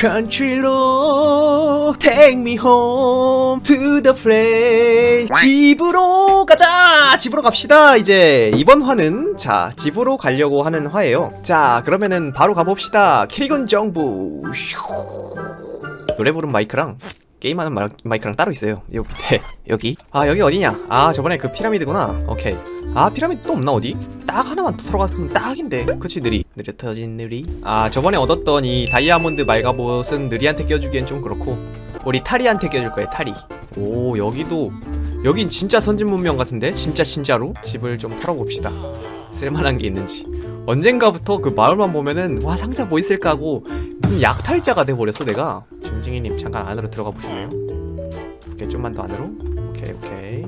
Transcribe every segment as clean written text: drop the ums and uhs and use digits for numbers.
Country road, take me home to the place. 집으로 가자! 집으로 갑시다. 이제 이번 화는 자 집으로 가려고 하는 화예요. 자 그러면은 바로 가봅시다. 캐리건 정부. 노래 부른 마이크랑 게임하는 마이크랑 따로 있어요. 여기 밑에 여기. 아 여기 어디냐? 아 저번에 그 피라미드구나. 오케이. 아 피라미드 또 없나 어디? 딱 하나만 더 들어갔으면 딱인데. 그치 느리. 느려 터진 느리. 아 저번에 얻었던 이 다이아몬드 말가봇은 느리한테 껴주기엔 좀 그렇고 우리 타리한테 껴줄 거예요. 타리. 오 여기도 여긴 진짜 선진문명 같은데? 진짜로? 집을 좀 털어봅시다. 쓸만한 게 있는지. 언젠가부터 그 마을만 보면은 와 상자 뭐 있을까 하고 무슨 약탈자가 돼버렸어 내가. 짐징이님 잠깐 안으로 들어가 보실래요? 오케이 좀만 더 안으로. 오케이.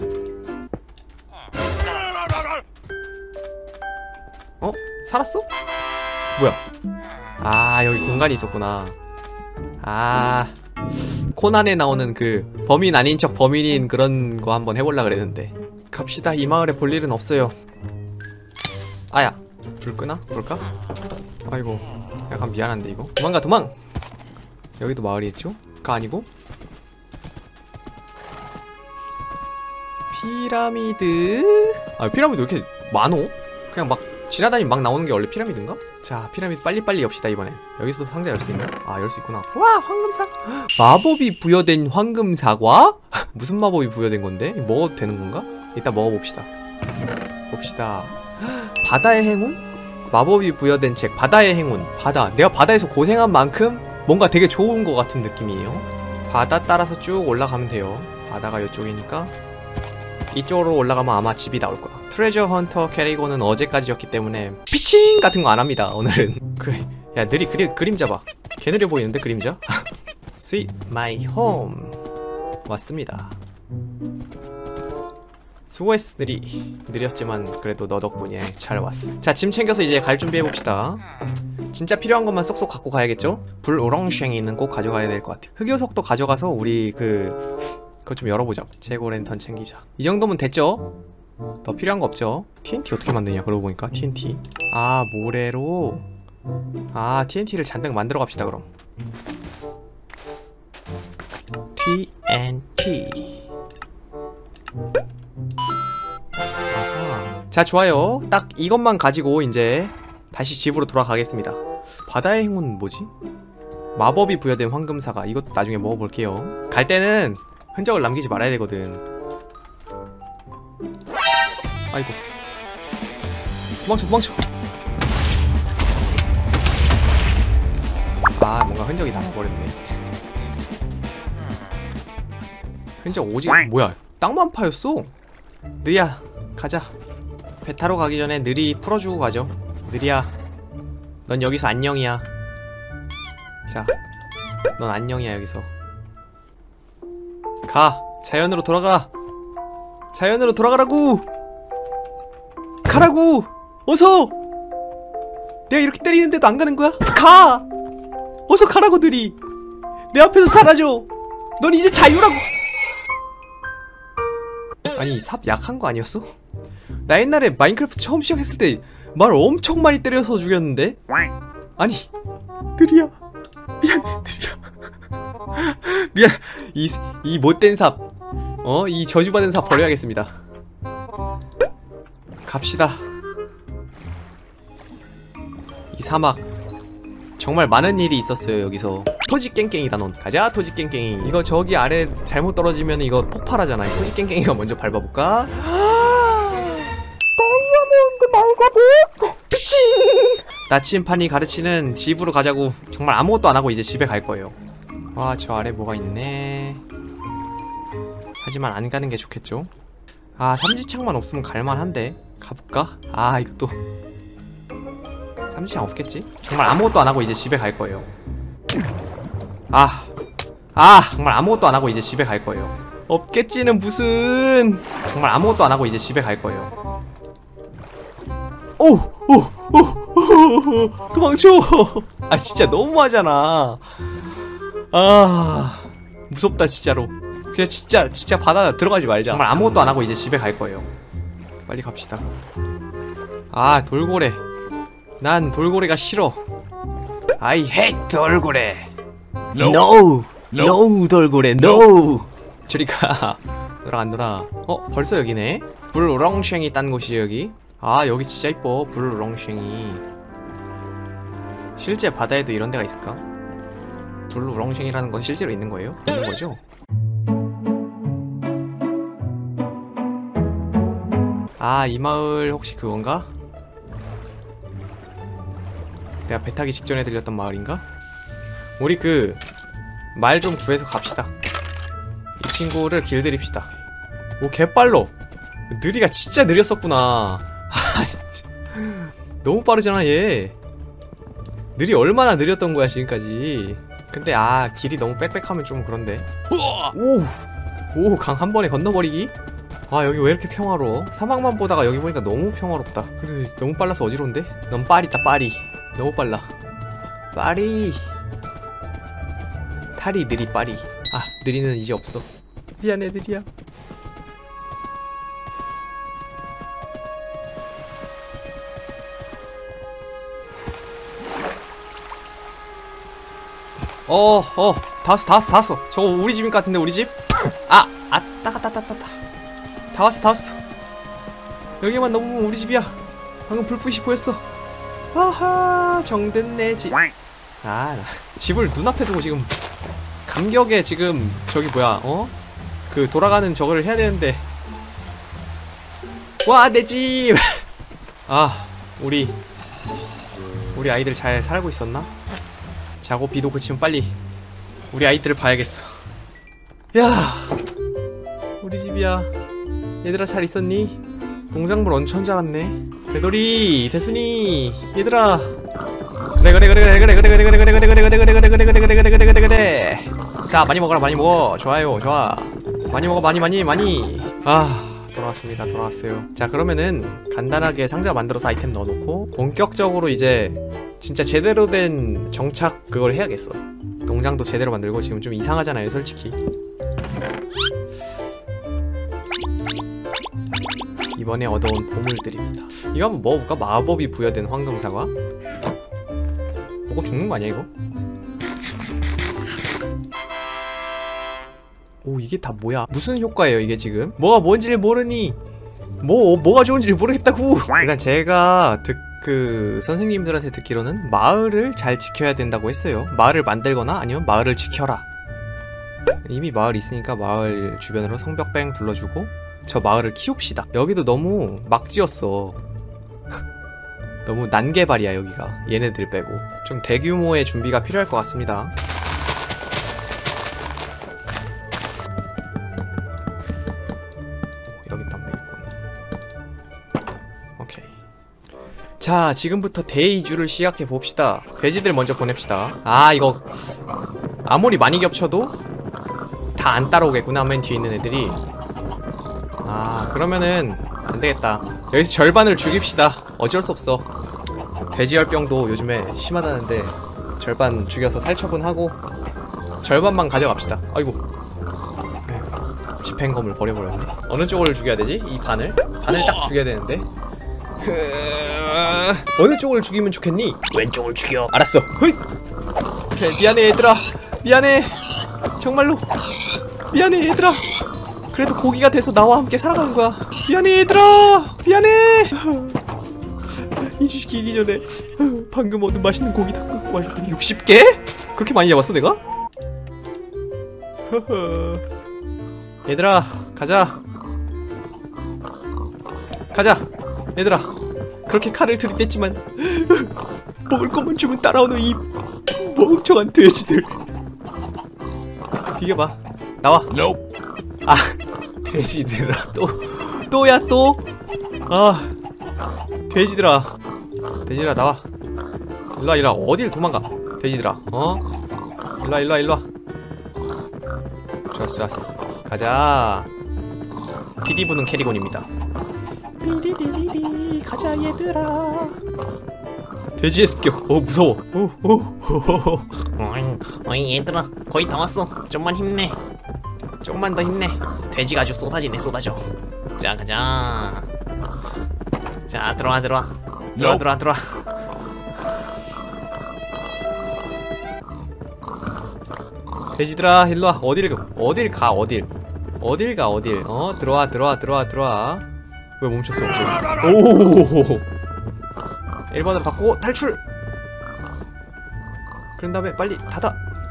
어? 살았어? 뭐야? 아 여기 공간이 있었구나. 아 코난에 나오는 그 범인 아닌 척 범인인 그런 거 한번 해볼라 그랬는데. 갑시다. 이 마을에 볼 일은 없어요. 아야 불 끄나? 볼까? 아이고 약간 미안한데 이거. 도망가. 여기도 마을이 있죠? 가 아니고? 피라미드. 아 피라미드 왜 이렇게 많어? 그냥 막 지나다니면 막 나오는 게 원래 피라미드인가? 자 피라미드 빨리빨리 엽시다 이번엔. 여기서도 상자 열 수 있나? 아 열 수 있구나. 와 황금사과. 마법이 부여된 황금사과? 무슨 마법이 부여된 건데? 먹어도 되는 건가? 이따 먹어봅시다. 바다의 행운? 마법이 부여된 책 바다의 행운. 바다. 내가 바다에서 고생한 만큼 뭔가 되게 좋은 것 같은 느낌이에요. 바다 따라서 쭉 올라가면 돼요. 바다가 이쪽이니까 이쪽으로 올라가면 아마 집이 나올 거야. 트레저 헌터 캐리건은 어제까지였기 때문에 피칭 같은 거 안 합니다 오늘은. 그래 야 느리 그림자 봐. 개 느려 보이는데 그림자? Sweet my home. 왔습니다. 수고했어 느리. 느렸지만 그래도 너 덕분에 잘 왔어. 자 짐 챙겨서 이제 갈 준비해봅시다. 진짜 필요한 것만 쏙쏙 갖고 가야겠죠? 불 오렁쉥이는 꼭 가져가야 될 것 같아요. 흑요석도 가져가서 우리 그거 좀 열어보자. 재고 랜턴 챙기자. 이 정도면 됐죠? 더 필요한 거 없죠? TNT 어떻게 만드냐 그러고 보니까. TNT 아 모래로. 아 TNT를 잔뜩 만들어 갑시다 그럼. TNT. 아하. 자 좋아요. 딱 이것만 가지고 이제 다시 집으로 돌아가겠습니다. 바다의 행운 뭐지? 마법이 부여된 황금사과. 이것도 나중에 먹어볼게요. 갈 때는 흔적을 남기지 말아야 되거든. 아이고 도망쳐. 아 뭔가 흔적이 남아버렸네. 흔적 오지. 뭐야 땅만 파였어? 느리야 가자. 배 타러 가기 전에 느리 풀어주고 가죠. 느리야 넌 여기서 안녕이야. 자 넌 안녕이야. 여기서 가. 자연으로 돌아가. 자연으로 돌아가라고. 가라고. 어서. 내가 이렇게 때리는데도 안 가는 거야? 가. 어서 가라고 느리. 내 앞에서 사라져. 넌 이제 자유라고. 아니 삽 약한 거 아니었어? 나 옛날에 마인크래프트 처음 시작했을 때 말 엄청 많이 때려서 죽였는데? 아니 느리야 미안해 느리야. 미안. 이 못된 삽 이 저주받은 삽 버려야겠습니다. 갑시다. 이 사막 정말 많은 일이 있었어요 여기서. 토지깽깽이다 넌. 가자 토지깽깽이. 이거 저기 아래 잘못 떨어지면 이거 폭발하잖아. 토지깽깽이가 먼저 밟아볼까? 다이아몬드 말가봇 피칭. 나침판이 가르치는 집으로 가자고. 정말 아무것도 안하고 이제 집에 갈 거예요. 와 저 아래 뭐가 있네. 하지만 안 가는 게 좋겠죠? 아 삼지창만 없으면 갈만한데. 가볼까? 아 이것도 삼지창 없겠지? 정말 아무것도 안하고 이제 집에 갈 거예요. 정말 아무것도 안하고 이제 집에 갈 거예요. 없겠지는 무슨. 정말 아무것도 안하고 이제 집에 갈 거예요. 오 도망쳐. 아 진짜 너무하잖아. 아 무섭다 진짜로. 그냥 진짜 바다 들어가지 말자. 정말 아무것도 안하고 이제 집에 갈 거예요. 빨리 갑시다. 아 돌고래. 난 돌고래가 싫어. I hate 돌고래. NO! NO 돌고래 NO! 저리가 너랑 안 놀아. 벌써 여기네? 불렁쉥이 딴 곳이지 여기? 아 여기 진짜 이뻐. 불렁쉥이. 실제 바다에도 이런 데가 있을까? 불렁쉥이라는 건 실제로 있는 거예요? 있는 거죠? 아 이 마을 혹시 그건가? 내가 배 타기 직전에 들렸던 마을인가? 우리 그 말 좀 구해서 갑시다. 이 친구를 길들입시다. 오 개빨러. 느리가 진짜 느렸었구나. 너무 빠르잖아 얘. 느리 얼마나 느렸던 거야 지금까지. 근데 길이 너무 빽빽하면 좀 그런데. 오 강 한 번에 건너버리기? 여기 왜 이렇게 평화로워? 사막만 보다가 여기 보니까 너무 평화롭다. 그래 너무 빨라서 어지러운데? 넌 빠리다 빠리. 너무 빨라. 빠리. 탈이 느리 빠리. 느리는 이제 없어. 미안해 느리야. 다 왔어. 저거 우리 집인 것 같은데 우리 집? 따가. 다 왔어. 여기만 넘으면 우리 집이야. 방금 불빛이 보였어. 아하 정든 내 집. 나 집을 눈앞에 두고 지금 감격에 지금 저기 뭐야 그 돌아가는 저거를 해야 되는데. 와 내 집. 우리 아이들 잘 살고 있었나? 자고 비도 그치면 빨리 우리 아이들을 봐야겠어. 야 우리 집이야. 얘들아 잘 있었니? 농작물 엄청 자랐네. 대돌이 대순이 얘들아. 그래. 자 많이 먹어라 많이 먹어. 좋아요 좋아. 많이 먹어 많이. 돌아왔어요. 자 그러면은 간단하게 상자 만들어서 아이템 넣어놓고 본격적으로 이제 진짜 제대로 된 정착 그걸 해야겠어. 농장도 제대로 만들고. 지금 좀 이상하잖아요 솔직히. 이번에 얻어온 보물들입니다. 이거 한번 먹어볼까? 마법이 부여된 황금사과? 먹어 죽는 거 아니야 이거? 오 이게 다 뭐야? 무슨 효과예요 이게 지금? 뭐가 뭔지를 모르니 뭐가 좋은지를 모르겠다고. 일단 제가 그 선생님들한테 듣기로는 마을을 잘 지켜야 된다고 했어요. 마을을 만들거나 아니면 마을을 지켜라. 이미 마을 있으니까 마을 주변으로 성벽뱅 둘러주고 저 마을을 키웁시다. 여기도 너무 막 지었어. 너무 난개발이야 여기가. 얘네들 빼고 좀 대규모의 준비가 필요할 것 같습니다. 여기 있다면 되겠군. 오케이. 자 지금부터 대이주를 시작해 봅시다. 돼지들 먼저 보냅시다. 이거 아무리 많이 겹쳐도 다 안 따라오겠구나. 맨 뒤에 있는 애들이. 그러면은 안되겠다. 여기서 절반을 죽입시다. 어쩔 수 없어. 돼지열병도 요즘에 심하다는데 절반 죽여서 살처분 하고 절반만 가져갑시다. 아이고 집행검을 버려버렸네. 어느 쪽을 죽여야 되지? 이 반을 딱 죽여야 되는데. 어느 쪽을 죽이면 좋겠니? 왼쪽을 죽여. 알았어. 오케이 미안해 얘들아. 미안해 정말로 미안해 얘들아. 그래도 고기가 돼서 나와 함께 살아가는 거야. 미안해 얘들아. 미안해. 이주시키기 전에 방금 얻은 맛있는 고기 다 굽고 할 때 60개? 그렇게 많이 잡았어 내가? 얘들아 가자 얘들아. 그렇게 칼을 들이댔지만 먹을 것만 주면 따라오는 이 멍청한 돼지들. 비켜봐. 나와. 돼지들아. 또야 또. 돼지들아 나와. 일로와. 어딜 도망가 돼지들아. 일로와. 좋았어. 가자. PD 부는 캐리곤입니다. 삐디디디디 가자 얘들아. 돼지의 습격. 무서워. 어이 얘들아 거의 다 왔어. 좀만 힘내. 조금만 더 힘내. 돼지가 아주 쏟아져. 자 가자. 자 들어와. 돼지들아 일로와. 어딜 가 어딜 들어와. 왜 멈췄어? 오 1번을 받고 탈출. 그런 다음에 빨리 닫아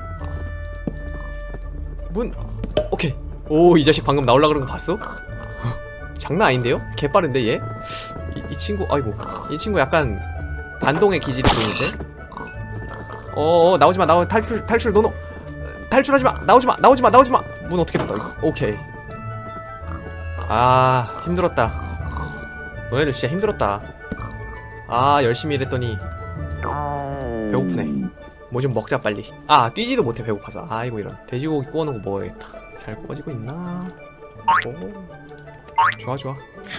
문. 오케이. 오 이 자식 방금 나올라 그런 거 봤어? 장난 아닌데요? 개빠른데 얘? 이 친구 아이고 이 친구 약간 반동의 기질이 보이는데? 나오지마 탈출 노노 탈출하지마 나오지마 문 어떻게 닫아 이거. 오케이. 아 힘들었다. 너네들 진짜 힘들었다. 아 열심히 일했더니 배고프네. 뭐 좀 먹자 빨리. 아 뛰지도 못해 배고파서. 아이고 이런. 돼지고기 구워놓은 거 먹어야겠다. 잘 구워지고 있나? 오 좋아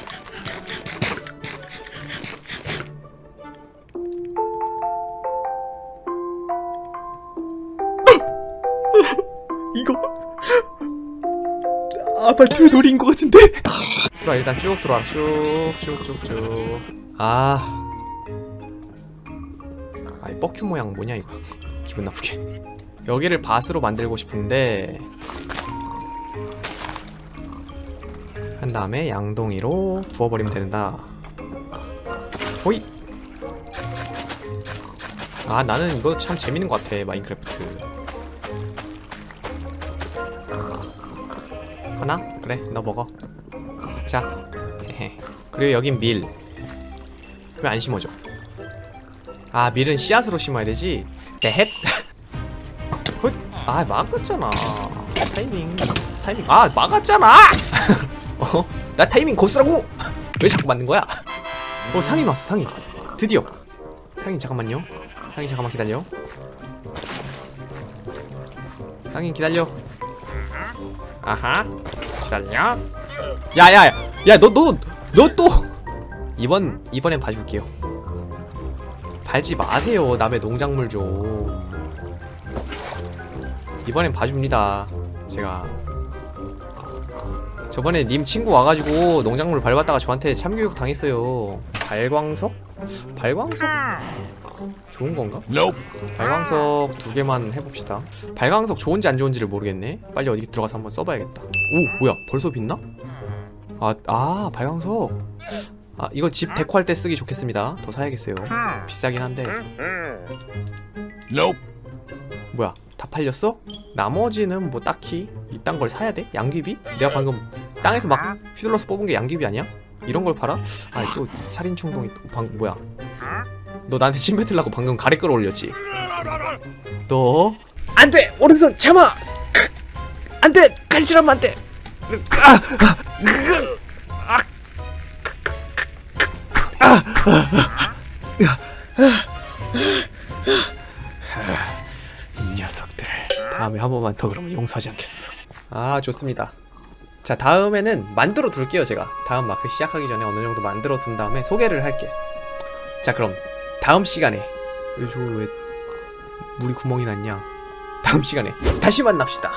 이거 아빨 되돌인 것 같은데? 들어와 일단 쭉 들어와 쭉쭉쭉쭉. 이 뻑큐 모양 뭐냐 이거. 기분 나쁘게. 여기를 밭으로 만들고 싶은데 한 다음에 양동이로 부어버리면 된다. 호이. 나는 이거 참 재밌는 것 같아 마인크래프트. 하나? 그래 너 먹어. 자 그리고 여긴 밀. 왜 안 심어져? 밀은 씨앗으로 심어야 되지. 대헷. 막았잖아. 타이밍 막았잖아. 나 타이밍 고수라고. 왜 자꾸 맞는 거야? 상인 왔어. 상인 드디어. 상인 잠깐만요. 상인 잠깐만 기다려. 상인 기다려. 아하 기다려. 야야야 너 또 이번엔 봐줄게요. 밟지 마세요 남의 농작물 좀. 이번엔 봐줍니다. 제가 저번에 님 친구 와가지고 농작물 밟았다가 저한테 참교육 당했어요. 발광석 좋은 건가? 발광석 2개만 해봅시다. 발광석 좋은지 안 좋은지를 모르겠네. 빨리 어디 들어가서 한번 써봐야겠다. 오 뭐야 벌써 빛나? 발광석. 이거 집 데코할 때 쓰기 좋겠습니다. 더 사야겠어요. 비싸긴 한데. 뭐야 다 팔렸어? 나머지는 뭐 딱히 이딴 걸 사야 돼? 양귀비? 내가 방금 땅에서 막 휘둘러서 뽑은 게 양귀비 아니야? 이런 걸 팔아? 또 살인 충동이 뭐야? 너 나한테 침 뱉으려고 방금 가래 끌어올렸지? 너 안돼! 오른손 참아! 안돼! 칼질하면 안돼! 이 녀석들 다음에 한 번만 더 그러면 용서하지 않겠어. 좋습니다. 자 다음에는 만들어 둘게요. 제가 다음 마크 시작하기 전에 어느 정도 만들어 둔 다음에 소개를 할게. 자 그럼 다음 시간에 저거 왜 물이 구멍이 났냐. 다음 시간에 다시 만납시다.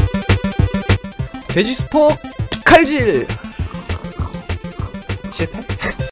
돼지 수퍼 칼질 실패?